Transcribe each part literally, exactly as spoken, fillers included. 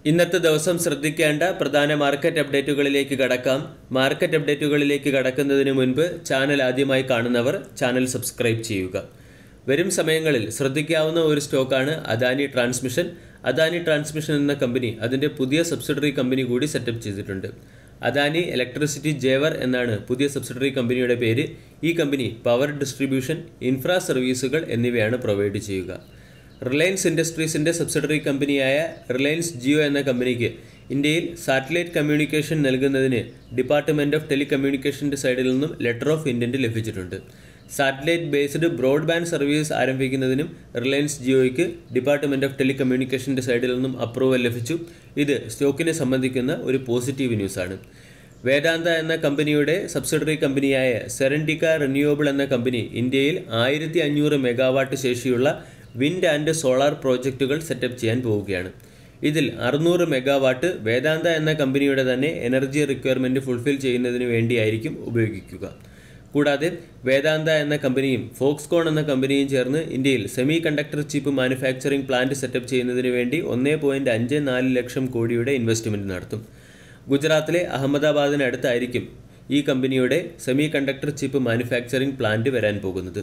ഇന്നത്തെ ദിവസം ശ്രദ്ധിക്കേണ്ട പ്രധാന മാർക്കറ്റ് അപ്ഡേറ്റുകളിലേക്ക് കടക്കാം. മാർക്കറ്റ് അപ്ഡേറ്റുകളിലേക്ക് കടക്കുന്നതിന് മുൻപ് ചാനൽ ആദ്യമായി കാണുന്നവർ ചാനൽ സബ്സ്ക്രൈബ് ചെയ്യുക. വരും സമയങ്ങളിൽ ശ്രദ്ധിക്കാവുന്ന ഒരു സ്റ്റോക്കാണ് അദാനി ട്രാൻസ്മിഷൻ. അദാനി ട്രാൻസ്മിഷൻ എന്ന കമ്പനി അതിൻ്റെ പുതിയ സബ്സിഡറി കമ്പനി കൂടി സെറ്റപ്പ് ചെയ്തിട്ടുണ്ട്. അദാനി ഇലക്ട്രിസിറ്റി ജേവർ എന്നാണ് പുതിയ സബ്സിഡറി കമ്പനിയുടെ പേര്. ഈ കമ്പനി പവർ ഡിസ്ട്രിബ്യൂഷൻ, ഇൻഫ്രാ സർവീസുകൾ എന്നിവയാണ് പ്രൊവൈഡ് ചെയ്യുക. റിലയൻസ് ഇൻഡസ്ട്രീസിൻ്റെ സബ്സിഡറി കമ്പനിയായ റിലയൻസ് ജിയോ എന്ന കമ്പനിക്ക് ഇന്ത്യയിൽ സാറ്റലൈറ്റ് കമ്മ്യൂണിക്കേഷൻ നൽകുന്നതിന് ഡിപ്പാർട്ട്മെൻറ്റ് ഓഫ് ടെലികമ്മ്യൂണിക്കേഷൻ്റെ സൈഡിൽ നിന്നും ലെറ്റർ ഓഫ് ഇൻറ്റൻറ്റ് ലഭിച്ചിട്ടുണ്ട്. സാറ്റലൈറ്റ് ബേസ്ഡ് ബ്രോഡ്ബാൻഡ് സർവീസ് ആരംഭിക്കുന്നതിനും റിലയൻസ് ജിയോയ്ക്ക് ഡിപ്പാർട്ട്മെൻറ്റ് ഓഫ് ടെലികമ്മ്യൂണിക്കേഷൻ്റെ സൈഡിൽ നിന്നും അപ്രൂവൽ ലഭിച്ചു. ഇത് സ്റ്റോക്കിനെ സംബന്ധിക്കുന്ന ഒരു പോസിറ്റീവ് ന്യൂസാണ്. വേദാന്ത എന്ന കമ്പനിയുടെ സബ്സിഡറി കമ്പനിയായ സെറൻഡിക്ക റിന്യൂവബിൾ എന്ന കമ്പനി ഇന്ത്യയിൽ ആയിരത്തി അഞ്ഞൂറ് മെഗാവാട്ട് ശേഷിയുള്ള വിൻഡ് ആൻഡ് സോളാർ പ്രോജക്റ്റുകൾ സെറ്റപ്പ് ചെയ്യാൻ പോവുകയാണ്. ഇതിൽ അറുന്നൂറ് മെഗാവാട്ട് വേദാന്ത എന്ന കമ്പനിയുടെ തന്നെ എനർജി റിക്വയർമെൻറ്റ് ഫുൾഫിൽ ചെയ്യുന്നതിന് വേണ്ടിയായിരിക്കും ഉപയോഗിക്കുക. കൂടാതെ വേദാന്ത എന്ന കമ്പനിയും ഫോക്സ്കോൺ എന്ന കമ്പനിയും ചേർന്ന് ഇന്ത്യയിൽ semiconductor chip manufacturing plant setup ചെയ്യുന്നതിന് വേണ്ടി ഒന്ന് പോയിൻറ്റ് അഞ്ച് നാല് ലക്ഷം കോടിയുടെ ഇൻവെസ്റ്റ്മെൻറ്റ് നടത്തും. ഗുജറാത്തിലെ അഹമ്മദാബാദിനടുത്തായിരിക്കും ഈ കമ്പനിയുടെ semiconductor chip manufacturing plant വരാൻ പോകുന്നത്.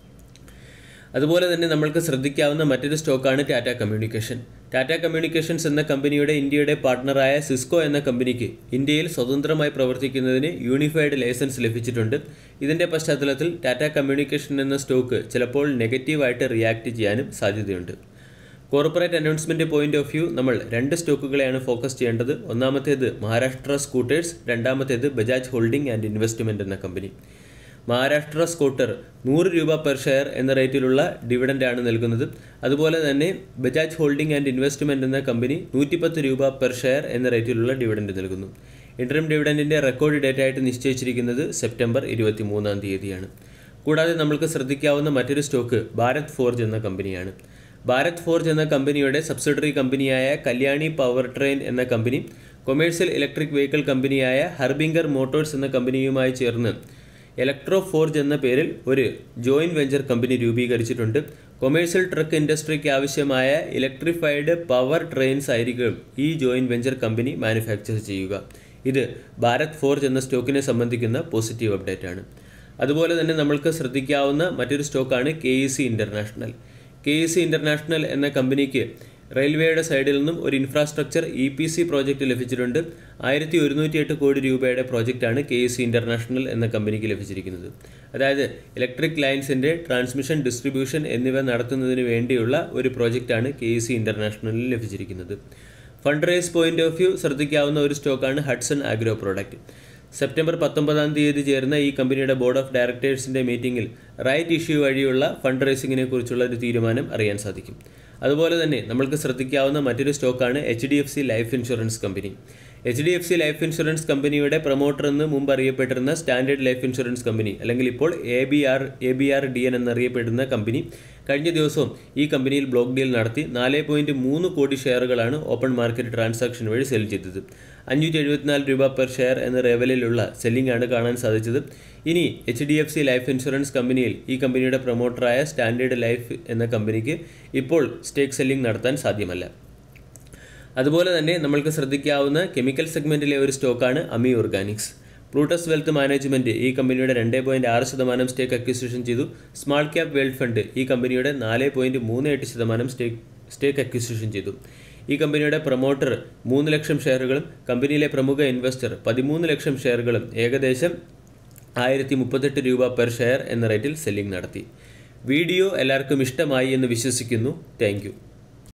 അതുപോലെ തന്നെ നമ്മൾക്ക് ശ്രദ്ധിക്കാവുന്ന മറ്റൊരു സ്റ്റോക്കാണ് ടാറ്റ കമ്മ്യൂണിക്കേഷൻ. ടാറ്റ കമ്മ്യൂണിക്കേഷൻസ് എന്ന കമ്പനിയുടെ ഇന്ത്യയുടെ പാർട്ട്ണറായ സിസ്കോ എന്ന കമ്പനിക്ക് ഇന്ത്യയിൽ സ്വതന്ത്രമായി പ്രവർത്തിക്കുന്നതിന് യൂണിഫൈഡ് ലൈസൻസ് ലഭിച്ചിട്ടുണ്ട്. ഇതിൻ്റെ പശ്ചാത്തലത്തിൽ ടാറ്റ കമ്മ്യൂണിക്കേഷൻ എന്ന സ്റ്റോക്ക് ചിലപ്പോൾ നെഗറ്റീവായിട്ട് റിയാക്ട് ചെയ്യാനും സാധ്യതയുണ്ട്. Corporate announcement point of view നമ്മൾ രണ്ട് സ്റ്റോക്കുകളെയാണ് ഫോക്കസ് ചെയ്യേണ്ടത്. ഒന്നാമത്തേത് മഹാരാഷ്ട്ര സ്കൂട്ടേഴ്സ്, രണ്ടാമത്തേത് ബജാജ് ഹോൾഡിംഗ് ആൻഡ് ഇൻവെസ്റ്റ്മെൻറ്റ് എന്ന കമ്പനി. മഹാരാഷ്ട്ര സ്കൂട്ടർ നൂറ് രൂപ പെർ ഷെയർ എന്ന റേറ്റിലുള്ള ഡിവിഡൻ്റാണ് നൽകുന്നത്. അതുപോലെ തന്നെ ബജാജ് ഹോൾഡിംഗ് ആൻഡ് ഇൻവെസ്റ്റ്മെൻറ്റ് എന്ന കമ്പനി നൂറ്റിപ്പത്ത് രൂപ പെർ ഷെയർ എന്ന റേറ്റിലുള്ള ഡിവിഡൻറ്റ് നൽകുന്നു. ഇൻട്രം ഡിവിഡൻറ്റിൻ്റെ റെക്കോർഡ് ഡേറ്റ് ആയിട്ട് നിശ്ചയിച്ചിരിക്കുന്നത് സെപ്റ്റംബർ ഇരുപത്തി മൂന്നാം തീയതിയാണ്. കൂടാതെ നമ്മൾക്ക് ശ്രദ്ധിക്കാവുന്ന മറ്റൊരു സ്റ്റോക്ക് ഭാരത് ഫോർജ് എന്ന കമ്പനിയാണ്. ഭാരത് ഫോർജ് എന്ന കമ്പനിയുടെ സബ്സിഡറി കമ്പനിയായ കല്യാണി പവർ ട്രെയിൻ എന്ന കമ്പനി കൊമേഴ്സ്യൽ ഇലക്ട്രിക് വെഹിക്കിൾ കമ്പനിയായ ഹർബിംഗർ മോട്ടോഴ്സ് എന്ന കമ്പനിയുമായി ചേർന്ന് ഇലക്ട്രോ ഫോർജ് എന്ന പേരിൽ ഒരു ജോയിൻറ്റ് വെഞ്ചർ കമ്പനി രൂപീകരിച്ചിട്ടുണ്ട്. കൊമേഴ്സ്യൽ ട്രക്ക് ഇൻഡസ്ട്രിക്ക് ആവശ്യമായ ഇലക്ട്രിഫൈഡ് പവർ ട്രെയിൻസ് ആയിരിക്കും ഈ ജോയിൻറ്റ് വെഞ്ചർ കമ്പനി മാനുഫാക്ചർ ചെയ്യുക. ഇത് ഭാരത് ഫോർജ് എന്ന സ്റ്റോക്കിനെ സംബന്ധിക്കുന്ന പോസിറ്റീവ് അപ്ഡേറ്റ് ആണ്. അതുപോലെ തന്നെ നമ്മൾക്ക് ശ്രദ്ധിക്കാവുന്ന മറ്റൊരു സ്റ്റോക്കാണ് K E C international. K E C international എന്ന കമ്പനിക്ക് റെയിൽവേയുടെ സൈഡിൽ നിന്നും ഒരു infrastructure E P C project ലഭിച്ചിട്ടുണ്ട്. ആയിരത്തി ഒരുന്നൂറ്റി എട്ട് കോടി രൂപയുടെ പ്രോജക്റ്റാണ് കെ ഇ സി ഇൻ്റർനാഷണൽ എന്ന കമ്പനിക്ക് ലഭിച്ചിരിക്കുന്നത്. അതായത് ഇലക്ട്രിക് ലൈൻസിൻ്റെ ട്രാൻസ്മിഷൻ, ഡിസ്ട്രിബ്യൂഷൻ എന്നിവ നടത്തുന്നതിന് വേണ്ടിയുള്ള ഒരു പ്രോജക്റ്റാണ് കെ ഇ സി ഇൻ്റർനാഷണലിൽ ലഭിച്ചിരിക്കുന്നത്. Fund raise point of view ശ്രദ്ധിക്കാവുന്ന ഒരു സ്റ്റോക്കാണ് ഹഡ്സൺ ആഗ്രോ പ്രോഡക്റ്റ്. സെപ്റ്റംബർ പത്തൊമ്പതാം തീയതി ചേർന്ന ഈ കമ്പനിയുടെ ബോർഡ് ഓഫ് ഡയറക്ടേഴ്സിൻ്റെ മീറ്റിംഗിൽ റൈറ്റ് ഇഷ്യൂ വഴിയുള്ള ഫണ്ട് റേസിങ്ങിനെ കുറിച്ചുള്ള ഒരു തീരുമാനം അറിയാൻ സാധിക്കും. അതുപോലെ തന്നെ നമ്മൾക്ക് ശ്രദ്ധിക്കാവുന്ന മറ്റൊരു സ്റ്റോക്കാണ് H D F C life insurance company. H D F C life insurance കമ്പനിയുടെ പ്രൊമോട്ടർ എന്ന് മുമ്പ് അറിയപ്പെട്ടിരുന്ന സ്റ്റാൻഡേർഡ് ലൈഫ് ഇൻഷുറൻസ് കമ്പനി, അല്ലെങ്കിൽ ഇപ്പോൾ A B R A B R D N എന്നറിയപ്പെടുന്ന കമ്പനി കഴിഞ്ഞ ദിവസവും ഈ കമ്പനിയിൽ ബ്ലോക്ക് ഡീൽ നടത്തി നാല് പോയിൻറ്റ് മൂന്ന് കോടി ഷെയറുകളാണ് ഓപ്പൺ മാർക്കറ്റ് ട്രാൻസാക്ഷൻ വഴി സെൽ ചെയ്തത്. അഞ്ഞൂറ്റി എഴുപത്തിനാല് രൂപ പെർ ഷെയർ എന്ന ലെവലിലുള്ള സെല്ലിംഗ് ആണ് കാണാൻ സാധിച്ചത്. ഇനി H D F C life insurance കമ്പനിയിൽ ഈ കമ്പനിയുടെ പ്രൊമോട്ടറായ സ്റ്റാൻഡേർഡ് ലൈഫ് എന്ന കമ്പനിക്ക് ഇപ്പോൾ സ്റ്റേക്ക് സെല്ലിംഗ് നടത്താൻ സാധ്യമല്ല. അതുപോലെ തന്നെ നമ്മൾക്ക് ശ്രദ്ധിക്കാവുന്ന കെമിക്കൽ സെഗ്മെൻറ്റിലെ ഒരു സ്റ്റോക്കാണ് Ami organics. Plutus wealth management ഈ കമ്പനിയുടെ രണ്ട് പോയിൻറ്റ് ആറ് ശതമാനം സ്റ്റേക്ക് അക്വിസിഷൻ ചെയ്തു. സ്മാൾ ക്യാപ് വേൾഡ് ഫണ്ട് ഈ കമ്പനിയുടെ നാല് പോയിൻറ്റ് മൂന്ന് എട്ട് ശതമാനം സ്റ്റേക്ക് സ്റ്റേക്ക് അക്വിസിഷൻ ചെയ്തു. ഈ കമ്പനിയുടെ പ്രൊമോട്ടർ മൂന്ന് ലക്ഷം ഷെയറുകളും കമ്പനിയിലെ പ്രമുഖ ഇൻവെസ്റ്റർ പതിമൂന്ന് ലക്ഷം ഷെയറുകളും ഏകദേശം ആയിരത്തി മുപ്പത്തെട്ട് രൂപ പെർ ഷെയർ എന്ന റേറ്റിൽ സെല്ലിംഗ് നടത്തി. വീഡിയോ എല്ലാവർക്കും ഇഷ്ടമായി എന്ന് വിശ്വസിക്കുന്നു. Thank U.